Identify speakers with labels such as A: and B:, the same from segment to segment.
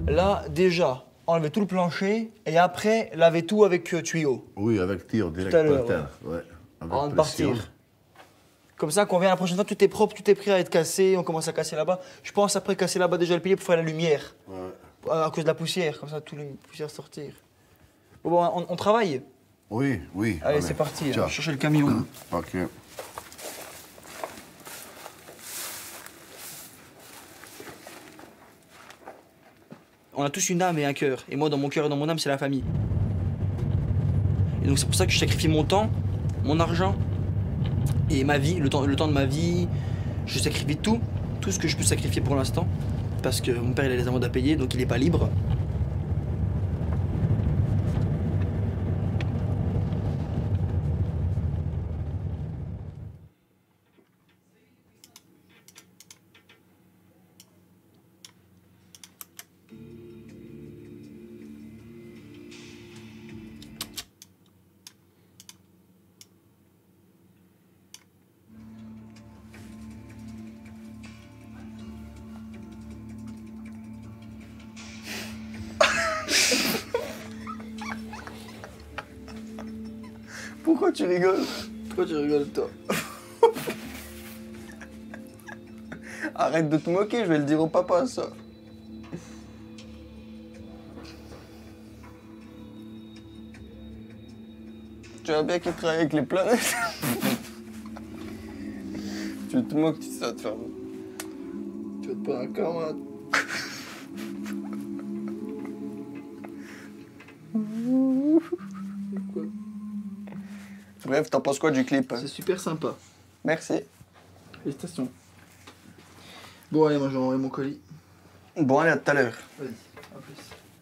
A: Là, déjà, enlever tout le plancher et après, laver tout avec tuyau.
B: Oui, avec tir direct
A: Tout à l'heure,
B: par terre. Ouais. Avec
A: Avant de
B: pression.
A: partir. Comme ça, quand on vient la prochaine fois, tout est propre, tout est prêt à être cassé, on commence à casser là-bas. Je pense après casser là-bas déjà le pilier pour faire la lumière.
B: Ouais.
A: À cause de la poussière, comme ça, toutes les poussières sortir. Bon, on travaille.
B: Oui, oui.
A: Allez, c'est parti,
B: Tiens.
A: on va chercher le camion.
B: Ok.
A: On a tous une âme et un cœur. Et moi, dans mon cœur et dans mon âme, c'est la famille. Et donc, c'est pour ça que je sacrifie mon temps, mon argent et ma vie, le temps de ma vie. Je sacrifie tout ce que je peux sacrifier pour l'instant. Parce que mon père, il a les amendes à payer, donc il n'est pas libre.
C: Pourquoi tu rigoles?
A: Pourquoi tu rigoles, toi?
C: Arrête de te moquer, je vais le dire au papa, ça. Tu vois bien qu'il travaille avec les planètes. Tu te moques, tu sais ça te faire. Tu vas te prendre un camarade. Bref, t'en penses quoi du clip?
A: C'est super sympa.
C: Merci.
A: Félicitations. Bon, allez, moi, je vais envoyer mon colis.
C: Bon, allez, à tout à l'heure.
A: Vas-y, à plus.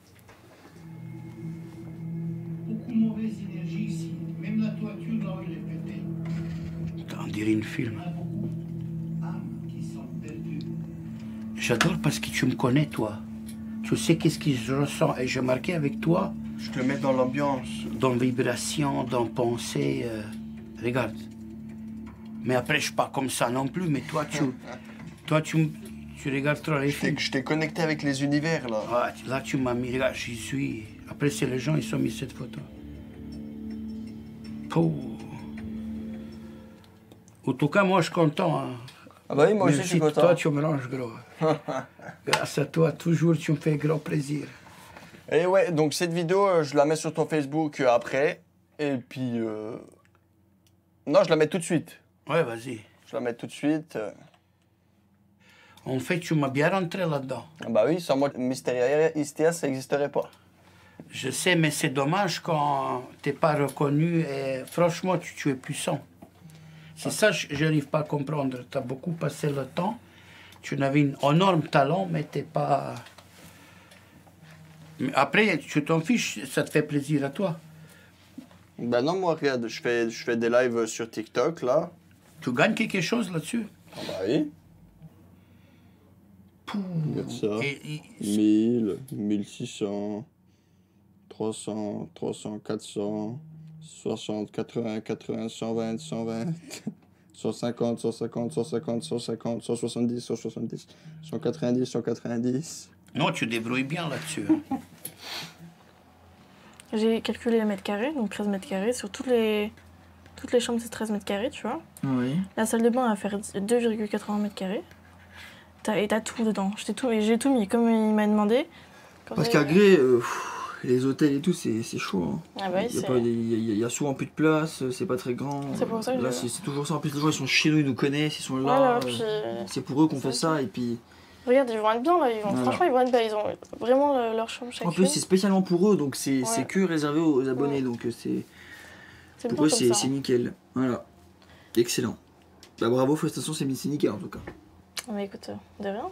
D: Beaucoup de mauvaise énergie ici. Même la toiture de la rue est pétée.
E: On dirait une film.
D: Il y en a beaucoup d'âmes qui sont perdues.
E: J'adore parce que tu me connais, toi. Tu sais qu'est-ce que je ressens. Et j'ai marqué avec toi,
C: Je te mets dans l'ambiance.
E: dans vibration, dans pensée. Regarde. Mais après, je suis pas comme ça non plus. Mais toi, tu regardes trop les films.
C: Je t'ai connecté avec les univers, là.
E: Ah, là, tu m'as mis. Regarde, j'y suis. Après, c'est les gens, ils ont mis cette photo. Pouh. En tout cas, moi, je suis content. Hein.
C: Ah bah oui, moi aussi,
E: Même
C: je suis
E: si
C: content.
E: toi, tu me ranges gros. Grâce à toi, toujours, tu me fais grand plaisir.
C: Et ouais, donc cette vidéo, je la mets sur ton Facebook après. Et puis... Non, je la mets tout de suite.
E: Ouais, vas-y.
C: Je la mets tout de suite.
E: En fait, tu m'as bien rentré là-dedans.
C: Ah bah oui, sans moi, Mysteria Istia, ça n'existerait pas.
E: Je sais, mais c'est dommage quand t'es pas reconnu et franchement, tu es puissant. C'est ça que je n'arrive pas à comprendre. Tu as beaucoup passé le temps, tu avais un énorme talent, mais t'es pas... Mais après, tu t'en fiches, ça te fait plaisir à toi.
C: Bah non, moi, regarde, je fais des lives sur TikTok, là.
E: Tu gagnes quelque chose là-dessus.
C: Ah bah oui. Regarde ça.
E: Et
C: 1000, 1600, 300, 300, 400, 60, 80, 80, 120, 120, 150, 150, 150, 150, 170, 170, 190, 190.
E: non, tu débrouilles bien là-dessus.
F: J'ai calculé les mètres carrés, donc 13 mètres carrés. Sur toutes les chambres, c'est 13 mètres carrés, tu vois.
A: Oui.
F: La salle de bain va faire 2,80 mètres carrés. Et t'as tout dedans. J'ai tout mis, comme il m'a demandé.
A: Parce qu'à Gré, les hôtels et tout, c'est chaud. Hein.
F: Ah bah oui,
A: Il y a souvent plus de place, c'est pas très grand.
F: C'est pour ça que
A: là,
F: je-
A: c'est toujours ça. En plus, les gens, ils sont chez nous, ils nous connaissent, ils sont là.
F: Voilà, puis...
A: C'est pour eux qu'on fait ça. Et puis,
F: Regarde, ils vont être bien là.
A: Voilà.
F: Franchement, ils vont être bien. Ils ont vraiment leur chambre chacune.
A: en plus, c'est spécialement pour eux, donc c'est
F: Ouais.
A: que réservé aux abonnés.
F: Ouais.
A: Donc,
F: C'est
A: pour
F: bien
A: eux,
F: comme
A: c'est
F: ça.
A: nickel. Voilà. Excellent. Bah, bravo, félicitations, c'est nickel en tout cas.
F: Ah, mais écoute, de rien.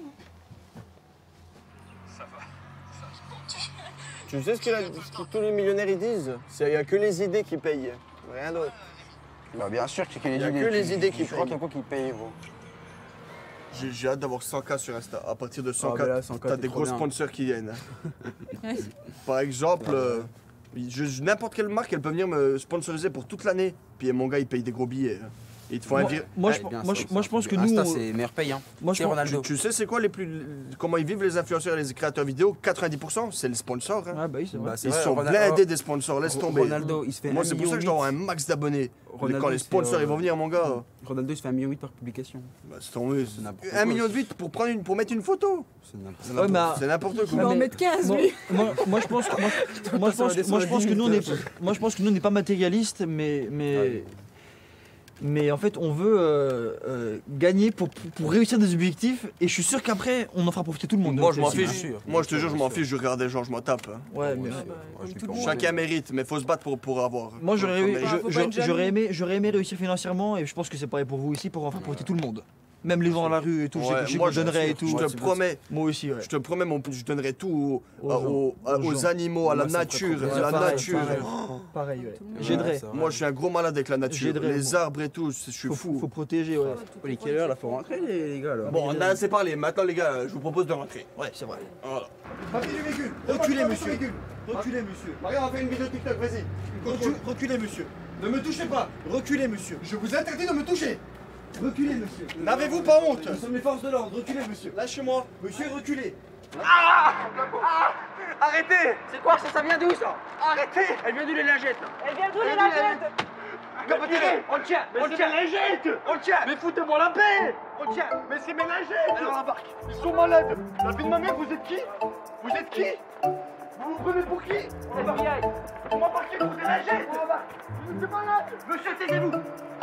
C: Tu sais ce que tous les millionnaires ils disent? Il n'y a que les idées qui payent, rien d'autre.
G: Bah bien sûr qu'il y a
C: Y a
G: les
C: que
G: idées.
C: les idées qui
G: Je crois
C: payent.
G: qu'il y a quoi qui paye, gros.
C: J'ai hâte d'avoir 100K sur Insta. À partir de 100K,
G: Ah, bah là, 100K,
C: t'as
G: c'est
C: des
G: trop
C: gros
G: bien.
C: sponsors qui viennent. Par exemple, n'importe quelle marque, elle peut venir me sponsoriser pour toute l'année. Puis mon gars, il paye des gros billets. Ils te font un
A: Moi, je pense que nous.
H: Insta, c'est meilleur paye. Hein.
A: Moi, je
H: C'est
A: pense-
H: Ronaldo.
C: Tu sais, c'est quoi comment ils vivent les influenceurs et les créateurs vidéo? 90%, c'est les sponsors. Hein.
A: Ah, bah oui, c'est vrai.
H: Bah, c'est
C: Ils
H: vrai,
C: sont
H: Ronaldo-
C: blindés des sponsors, laisse tomber.
H: Ronaldo, il se fait
C: Moi,
H: 1,8
C: c'est pour ça que je dois avoir un max d'abonnés.
H: Ronaldo,
C: Quand les
H: c'est,
C: sponsors ils vont venir, mon gars,
H: Ronaldo, il se fait 1,8 million par publication.
C: bah, c'est tombé.
H: C'est n'importe
C: 1,8
H: quoi.
C: million pour mettre une photo.
H: C'est n'importe
A: Ouais, mais
C: C'est n'importe
A: Ouais,
C: quoi.
A: mais-
I: 1m15,
A: moi,
I: lui.
A: moi, je pense que nous on n'est pas matérialiste, mais en fait on veut gagner pour réussir des objectifs et je suis sûr qu'après on en fera profiter tout le monde.
C: Moi, je m'en
H: Bien
C: fiche.
H: sûr.
C: Moi, je te jure, je m'en fiche. Je regarde des gens, je m'en tape. Hein.
A: Ouais, mais
C: Chacun mérite, mais faut se battre pour avoir.
A: moi
I: faut pas être jaloux.
A: j'aurais aimé réussir financièrement et je pense que c'est pareil pour vous ici pour en faire profiter tout le monde. Même les gens dans la rue et tout,
C: Ouais,
A: je
C: moi,
A: donnerais et tout.
C: Je te promets.
A: Moi aussi, ouais.
C: Je te promets, je donnerai tout
A: Aux
C: aux
A: gens.
C: animaux, à la
H: Moi, ça me ferait
C: nature.
H: trop
C: À
H: plaisir.
C: la
A: Pareil,
C: nature.
A: Pareil, ouais.
H: Ouais,
A: J'aiderais.
H: c'est vrai.
C: Moi, je suis un gros malade avec la nature.
A: J'aiderais,
C: Les
A: moi.
C: arbres et tout, je suis
A: Faut
C: fou.
A: protéger, ouais.
H: Il est quelle heure là? Faut rentrer les gars là.
C: Bon, on a assez parlé. Maintenant, les gars, je vous propose de rentrer.
A: Ouais, c'est vrai.
C: Voilà.
D: Papier du véhicule.
C: Reculez, monsieur.
D: Reculez, monsieur.
C: Regarde, on fait une vidéo TikTok, vas-y.
D: Reculez, monsieur.
C: Ne me touchez pas.
D: Reculez, monsieur.
C: Je vous interdis de me toucher.
D: Reculez, monsieur.
C: N'avez-vous pas honte?
D: Nous sommes les forces de l'ordre. Reculez, monsieur.
C: Lâchez-moi.
D: Monsieur, reculez.
C: Arrêtez.
G: C'est quoi ça vient d'où ça?
C: Arrêtez.
G: Elle vient d'où les lingettes là?
I: Elle vient d'où les lingettes?
C: On le tient. On le tient. On le tient. Mais foutez-moi la paix. On le tient. Mais c'est mes lingettes. Alors embarque. Ils sont malades. La vie de ma mère, vous êtes qui? Vous êtes qui? Vous vous prenez pour qui?
G: FBI.
C: On m'embarquez pour des lingettes. Vous êtes malade.
G: Monsieur, taisez-vous.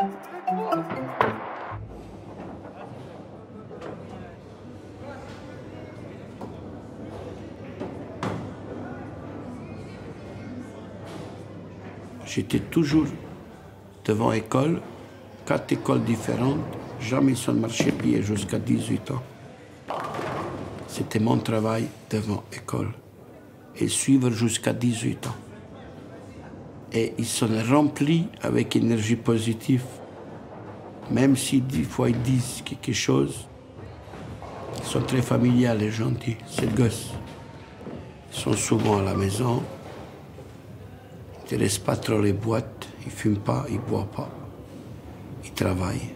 E: J'étais toujours devant école, 4 écoles différentes, jamais sur le marché-pied jusqu'à 18 ans. C'était mon travail devant école et suivre jusqu'à 18 ans. Et ils sont remplis avec énergie positive. Même si des fois ils disent quelque chose, ils sont très familiers et gentils, ces gosses. Ils sont souvent à la maison. Ils ne laissent pas trop les boîtes, ils ne fument pas, ils ne boivent pas. Ils travaillent.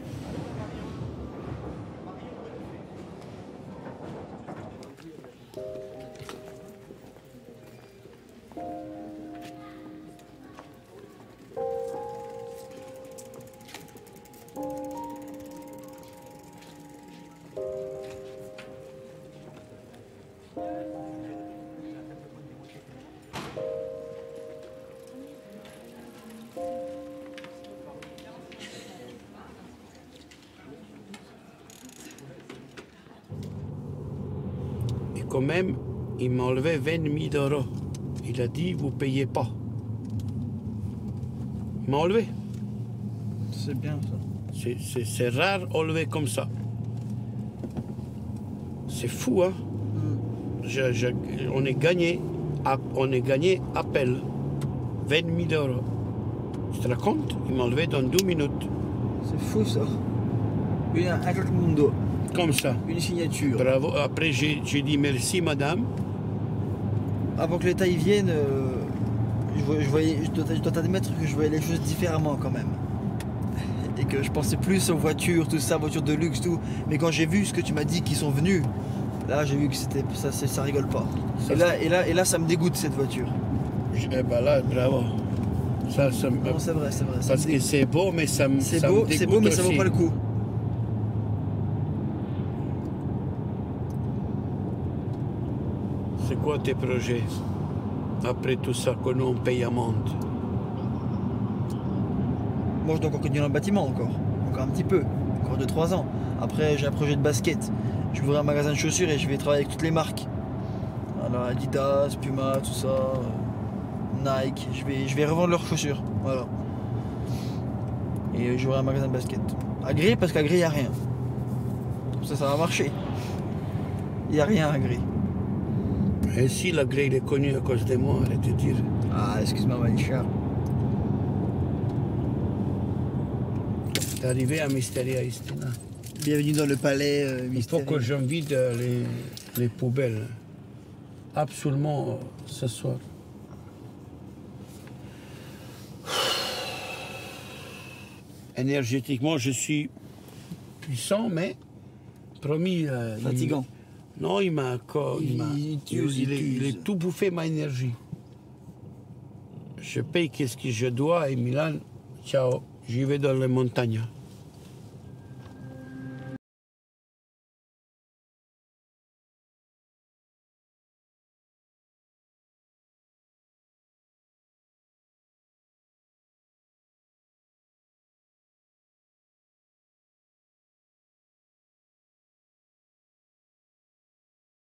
E: Et quand même, il m'a enlevé 20 000 €. Il a dit, vous ne payez pas. Il m'a enlevé.
A: C'est bien ça.
E: C'est rare enlever comme ça. C'est fou, hein? On est gagné appel. 20 000 €. Tu te racontes? Il m'a enlevé dans 2 minutes.
A: C'est fou ça. Un claque mundo.
E: Comme ça.
A: Une signature.
E: Bravo. Après, j'ai dit merci, madame.
A: Avant que l'État y vienne, je dois t'admettre que je voyais les choses différemment quand même. Et que je pensais plus aux voitures, tout ça, voitures de luxe, tout. Mais quand j'ai vu ce que tu m'as dit qu'ils sont venus, là j'ai vu que ça rigole pas. Et là ça me dégoûte cette voiture.
E: Eh ben là, bravo. Ça me-
A: Non, c'est vrai, ça
E: parce
A: me
E: que
A: dégoûte.
E: c'est beau, mais ça me
A: C'est
E: ça me
A: beau,
E: dégoûte
A: mais ça vaut
E: aussi.
A: pas le coup.
E: C'est quoi tes projets? Après tout ça que nous on paye amende.
A: Moi je dois encore continuer dans le bâtiment encore un petit peu, encore 2-3 ans. Après j'ai un projet de basket. Je vais ouvrir un magasin de chaussures et je vais travailler avec toutes les marques. Alors Adidas, Puma, tout ça, Nike. Je vais revendre leurs chaussures, voilà. Et j'aurai un magasin de basket. À Gré, parce qu'à Gré il n'y a rien. Comme ça va marcher. Il n'y a rien à Gré.
E: Et si la grille est connue à cause de moi, arrête de dire.
A: Ah excuse-moi Malicha.
E: T'es arrivé à Mysteria Istina.
A: Bienvenue dans le palais
E: Il faut
A: mystérieux.
E: que j'en vide les poubelles. Absolument ce soir. Énergétiquement, je suis puissant, mais promis.
A: Fatigant.
E: Non, il m'a. Il est tout bouffé ma énergie. Je paye qu'est-ce que je dois et Milan, ciao, j'y vais dans les montagnes.